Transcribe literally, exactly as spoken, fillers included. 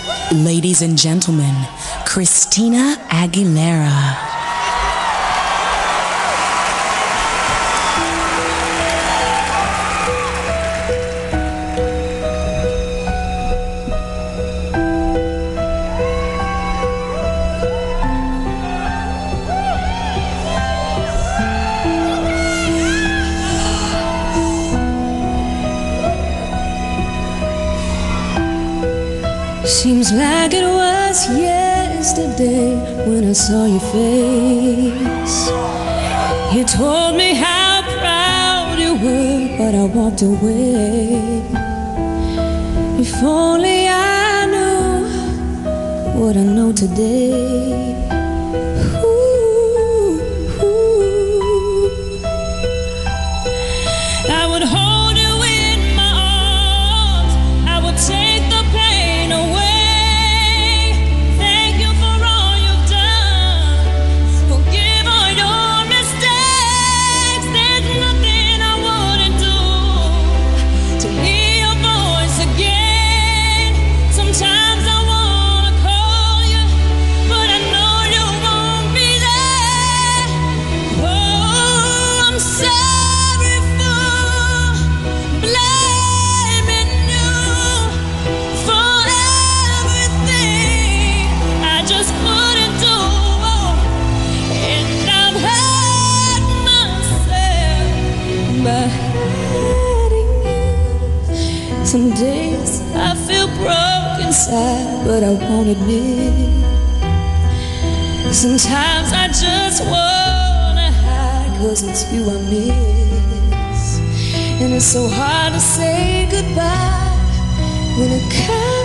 Ladies and gentlemen, Christina Aguilera. Seems like it was yesterday when I saw your face. You told me how proud you were, but I walked away. If only I knew what I know today. Ooh, ooh. I would hold you in my arms, I would take the pain away. Some days I feel broke inside, but I won't admit. Sometimes I just wanna hide, cause it's you I miss. And it's so hard to say goodbye when it comes